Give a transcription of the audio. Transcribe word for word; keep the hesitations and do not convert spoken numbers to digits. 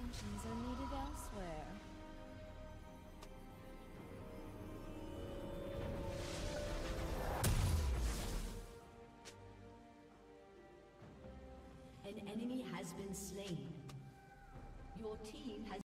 Interventions are needed elsewhere. An enemy has been slain. Your team has